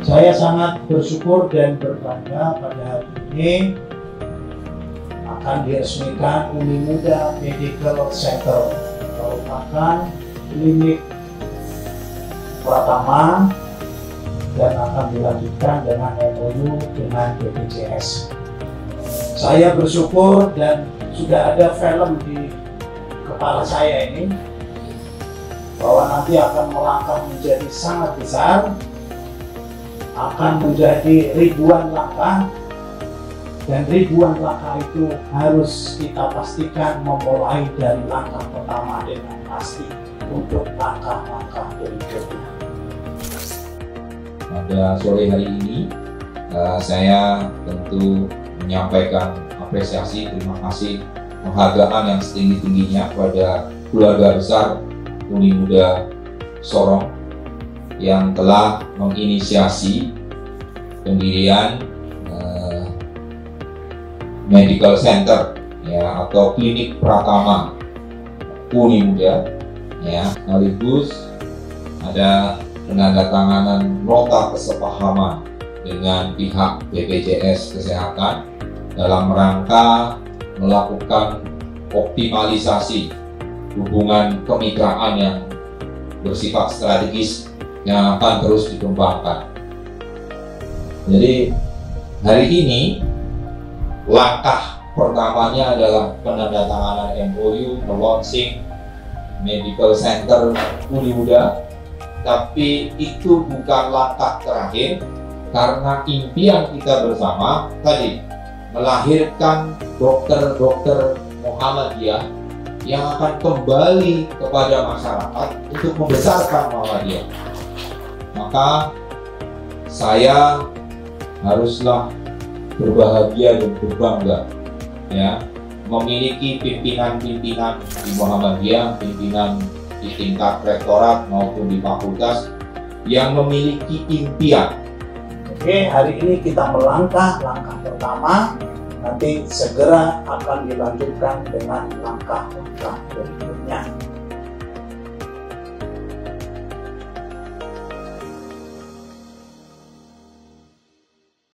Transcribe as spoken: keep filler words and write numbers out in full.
Saya sangat bersyukur dan berbangga pada hari ini akan diresmikan Uni Muda Medical Center, merupakan klinik pertama dan akan dilanjutkan dengan M O U dengan B P J S. Saya bersyukur dan sudah ada film di kepala saya ini bahwa nanti akan melangkah menjadi sangat besar, akan menjadi ribuan langkah, dan ribuan langkah itu harus kita pastikan memulai dari langkah pertama dengan pasti untuk langkah-langkah berikutnya. Pada sore hari ini uh, saya tentu menyampaikan apresiasi, terima kasih, penghargaan yang setinggi-tingginya pada keluarga besar Uni Muda Sorong yang telah menginisiasi pendirian uh, Medical Center ya, atau klinik pratama Uni Muda ya, sekaligus ada penandatanganan nota kesepahaman dengan pihak B P J S Kesehatan dalam rangka melakukan optimalisasi hubungan kemitraan yang bersifat strategis yang akan terus dikembangkan. Jadi hari ini langkah pertamanya adalah penandatanganan M O U launching Medical Center Uni Muda, tapi itu bukan langkah terakhir karena impian kita bersama tadi melahirkan dokter-dokter Muhammadiyah yang akan kembali kepada masyarakat untuk membesarkan Muhammadiyah. Maka saya haruslah berbahagia dan berbangga ya, memiliki pimpinan-pimpinan di Muhammadiyah, pimpinan di tingkat rektorat maupun di fakultas yang memiliki impian. Oke, hari ini kita melangkah langkah pertama, nanti segera akan dilanjutkan dengan langkah-langkah berikutnya.